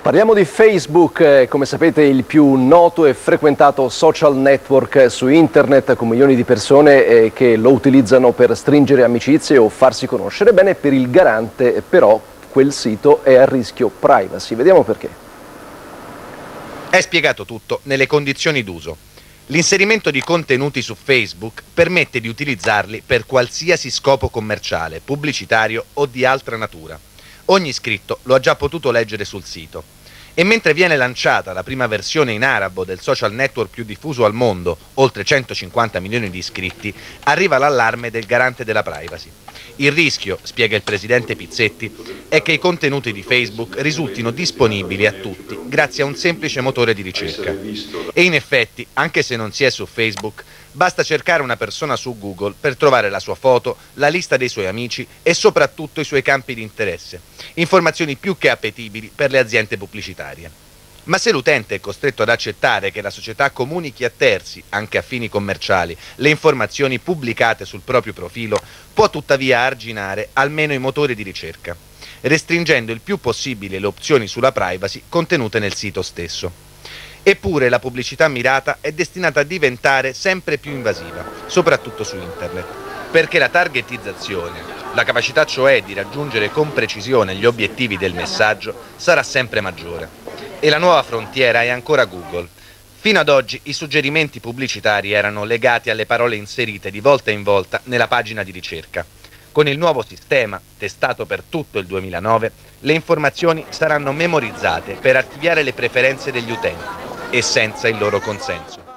Parliamo di Facebook, come sapete il più noto e frequentato social network su internet, con milioni di persone che lo utilizzano per stringere amicizie o farsi conoscere. Bene, per il Garante però quel sito è a rischio privacy. Vediamo perché. È spiegato tutto nelle condizioni d'uso. L'inserimento di contenuti su Facebook permette di utilizzarli per qualsiasi scopo commerciale, pubblicitario o di altra natura. Ogni iscritto lo ha già potuto leggere sul sito. E mentre viene lanciata la prima versione in arabo del social network più diffuso al mondo, oltre 150 milioni di iscritti, arriva l'allarme del Garante della privacy. Il rischio, spiega il presidente Pizzetti, è che i contenuti di Facebook risultino disponibili a tutti grazie a un semplice motore di ricerca. E in effetti, anche se non si è su Facebook, basta cercare una persona su Google per trovare la sua foto, la lista dei suoi amici e soprattutto i suoi campi di interesse, informazioni più che appetibili per le aziende pubblicitarie. Ma se l'utente è costretto ad accettare che la società comunichi a terzi, anche a fini commerciali, le informazioni pubblicate sul proprio profilo, può tuttavia arginare almeno i motori di ricerca, restringendo il più possibile le opzioni sulla privacy contenute nel sito stesso. Eppure la pubblicità mirata è destinata a diventare sempre più invasiva, soprattutto su internet, perché la targetizzazione, la capacità cioè di raggiungere con precisione gli obiettivi del messaggio, sarà sempre maggiore. E la nuova frontiera è ancora Google. Fino ad oggi i suggerimenti pubblicitari erano legati alle parole inserite di volta in volta nella pagina di ricerca. Con il nuovo sistema, testato per tutto il 2009, le informazioni saranno memorizzate per archiviare le preferenze degli utenti e senza il loro consenso.